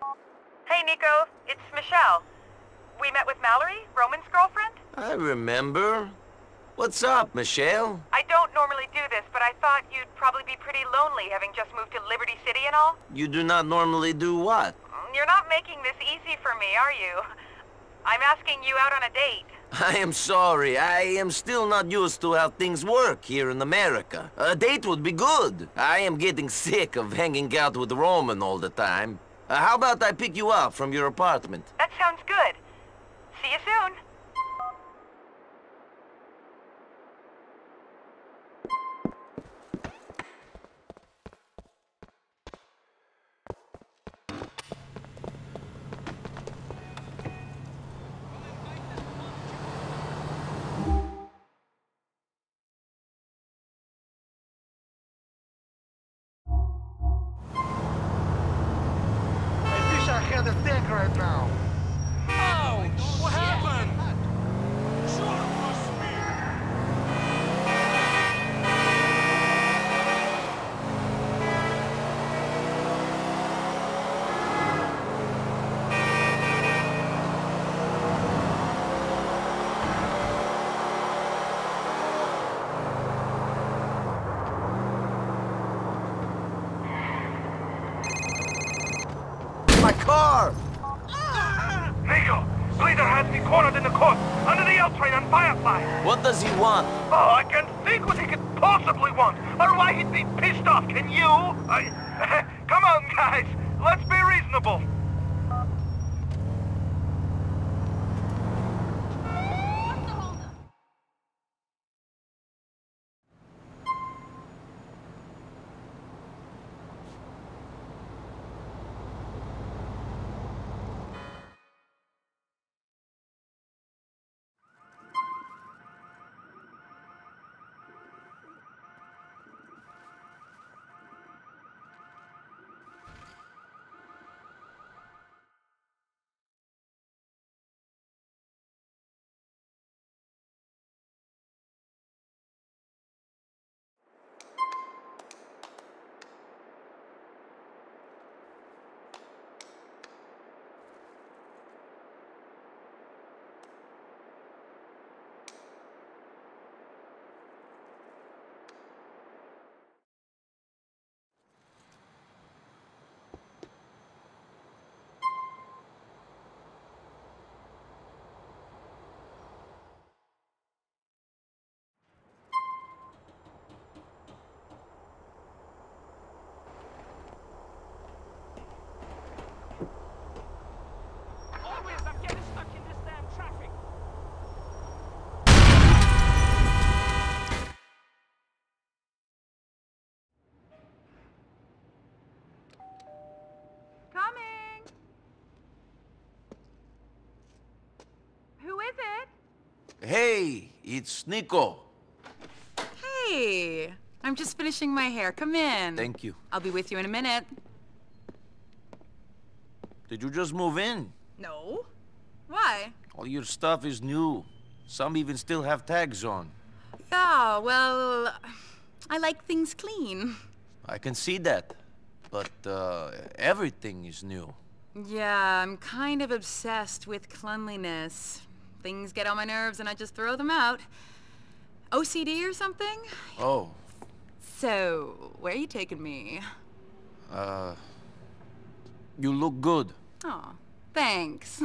Hey, Niko. It's Michelle. We met with Mallory, Roman's girlfriend? I remember. What's up, Michelle? I don't normally do this, but I thought you'd probably be pretty lonely having just moved to Liberty City and all. You do not normally do what? You're not making this easy for me, are you? I'm asking you out on a date. I am sorry. I am still not used to how things work here in America. A date would be good. I am getting sick of hanging out with Roman all the time. How about I pick you up from your apartment? That sounds good. See you soon. I had a tank right now. Ouch! What happened? Sure it was me. My car! Niko! Bleeder has me cornered in the court, under the L train on Firefly. What does he want? Oh, I can't think what he could possibly want, or why he'd be pissed off, can you? Come on, guys, let's be reasonable. Always, I'm getting stuck in this damn traffic. Coming! Who is it? Hey, it's Niko. Hey, I'm just finishing my hair. Come in. Thank you. I'll be with you in a minute. Did you just move in? No. Why? All your stuff is new. Some even still have tags on. Yeah, well, I like things clean. I can see that. But, everything is new. Yeah, I'm kind of obsessed with cleanliness. Things get on my nerves and I just throw them out. OCD or something? Oh, So, where are you taking me? you look good. Oh, thanks.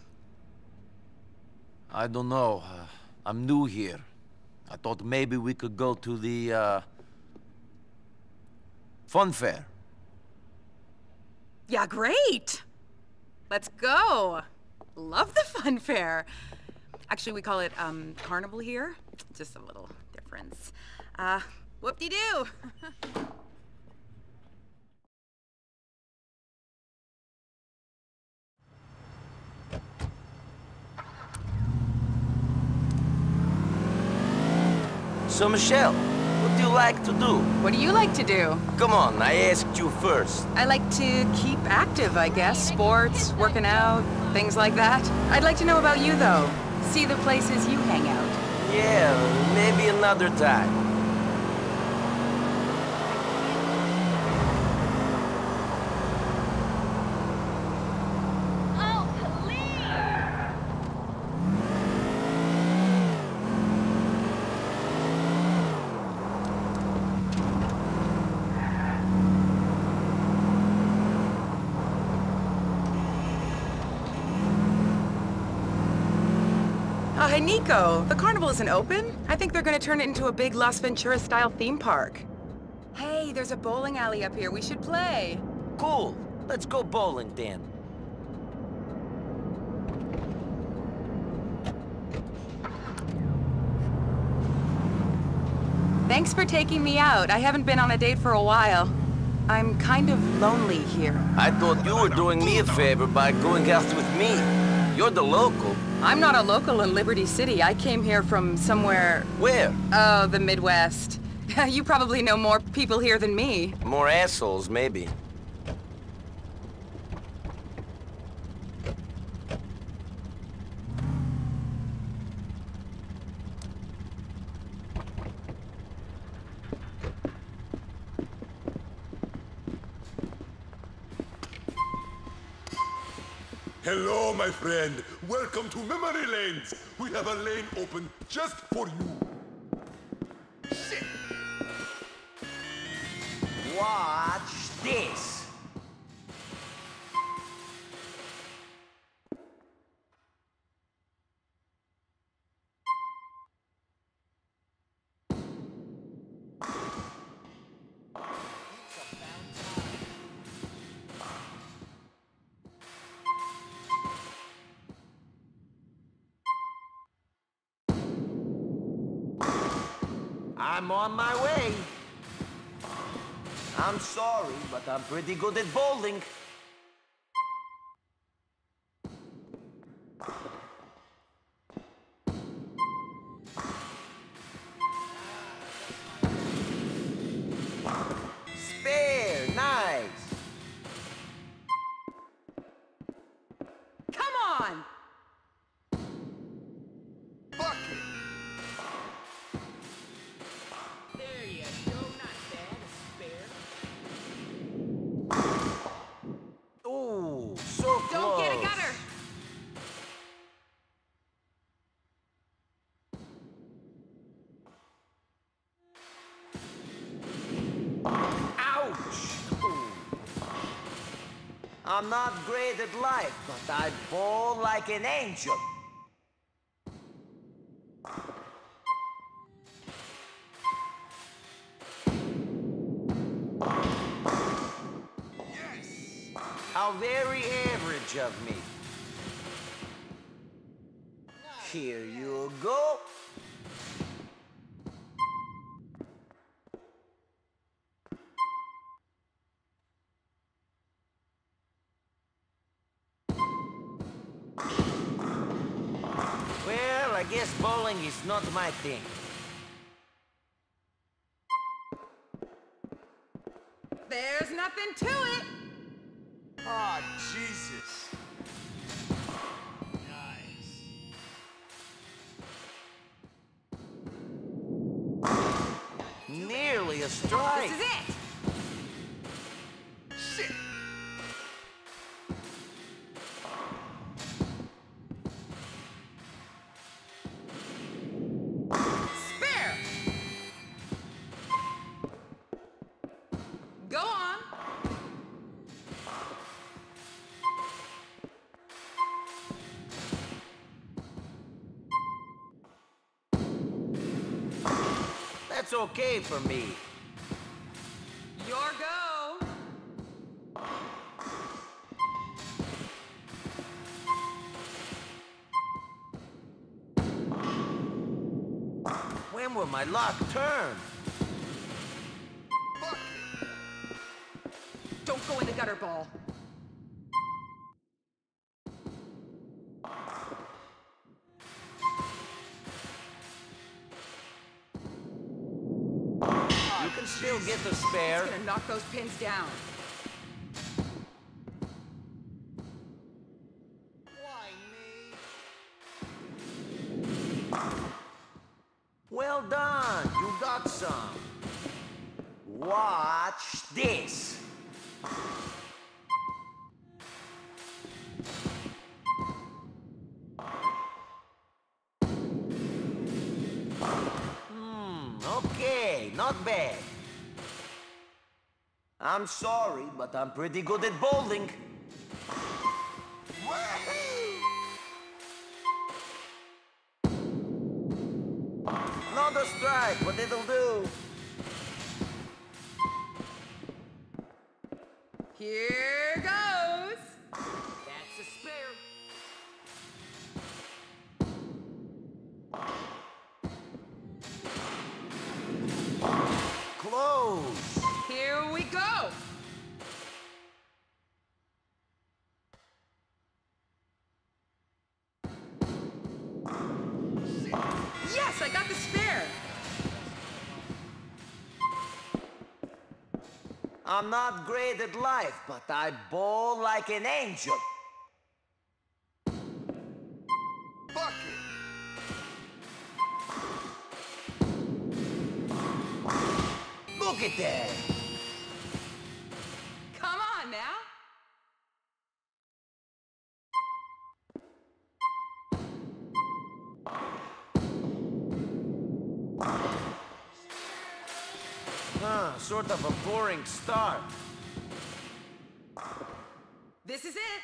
I don't know. I'm new here. I thought maybe we could go to the, fun fair. Yeah, great! Let's go! Love the fun fair. Actually, we call it, carnival here. Just a little difference. Whoop-de-doo! So, Michelle, what do you like to do? What do you like to do? Come on, I asked you first. I like to keep active, I guess. Sports, working out, things like that. I'd like to know about you, though. See the places you hang out. Yeah, maybe another time. Hey, Niko, the carnival isn't open. I think they're gonna turn it into a big Las Venturas-style theme park. Hey, there's a bowling alley up here. We should play. Cool. Let's go bowling then. Thanks for taking me out. I haven't been on a date for a while. I'm kind of lonely here. I thought you were doing me a favor by going out with me. You're the local. I'm not a local in Liberty City. I came here from somewhere... Where? Oh, the Midwest. You probably know more people here than me. More assholes, maybe. Hello, my friend. Welcome to Memory Lanes. We have a lane open just for you. Shit. Watch this. I'm on my way. I'm sorry, but I'm pretty good at bowling. Spare, nice. Come on! Fuck it. There you go, not bad, spare. Ooh, so close. Don't get a gutter! Ouch! Ooh. I'm not great at life, but I bowl like an angel. How very average of me. Here you go. Well, I guess bowling is not my thing. There's nothing to it! Ah, Jesus. Nearly a strike. This is it! Shit. Spare! Go on! That's okay for me. Your go! When will my luck turn? Fuck it. Don't go in the gutter ball. You can still get the spare. It's gonna knock those pins down. Why me? Well done, you got some. Watch this. Okay, not bad. I'm sorry, but I'm pretty good at bowling. Wahoo! Counter-Strike, what it'll do. Here goes. That's a spare. Close. Here we go. Yes, I got the spare. I'm not great at life, but I bowl like an angel. Fuck it. Look at that. Come on now. Sort of a boring start. This is it.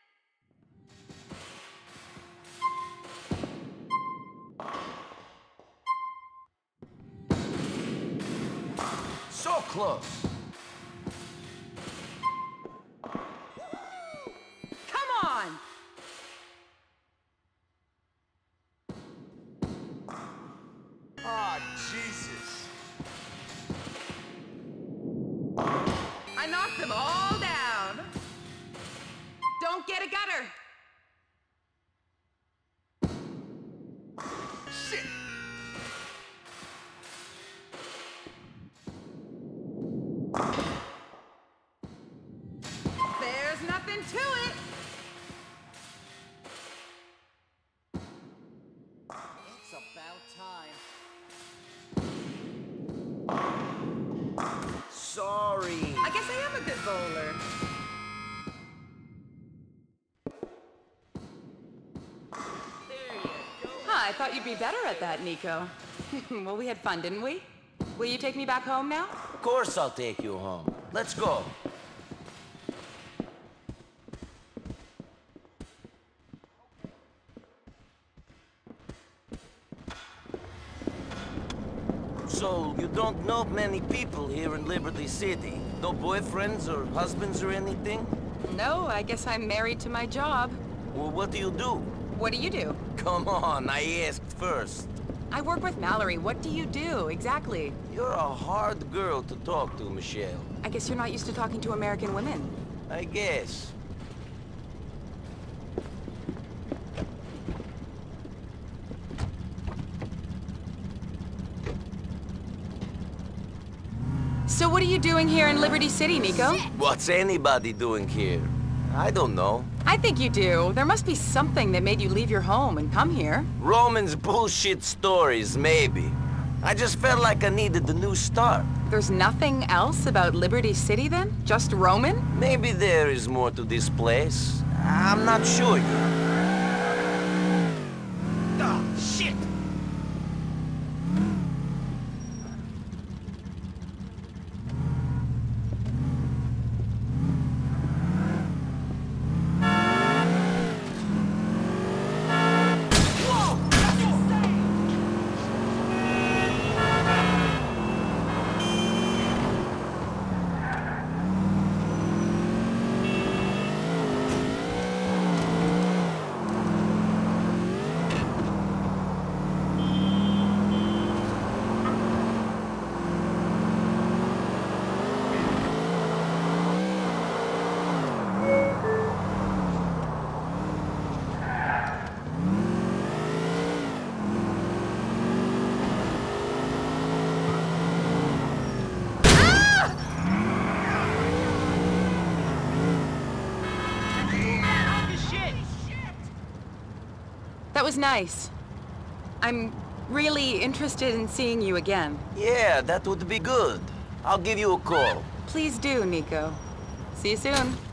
So close. Come on. Oh, Jesus. I knocked them all down. Don't get a gutter. Shit. There's nothing to it. It's about time. Sorry. I guess I am a good bowler. Huh, I thought you'd be better at that, Niko. Well, we had fun, didn't we? Will you take me back home now? Of course I'll take you home. Let's go. So, you don't know many people here in Liberty City? No boyfriends or husbands or anything? No, I guess I'm married to my job. Well, what do you do? What do you do? Come on, I asked first. I work with Mallory. What do you do, exactly? You're a hard girl to talk to, Michelle. I guess you're not used to talking to American women. I guess. So what are you doing here in Liberty City, Niko? What's anybody doing here? I don't know. I think you do. There must be something that made you leave your home and come here. Roman's bullshit stories, maybe. I just felt like I needed a new start. There's nothing else about Liberty City then? Just Roman? Maybe there is more to this place. I'm not sure yet. Oh, shit! That was nice. I'm really interested in seeing you again. Yeah, that would be good. I'll give you a call. Please do, Niko. See you soon.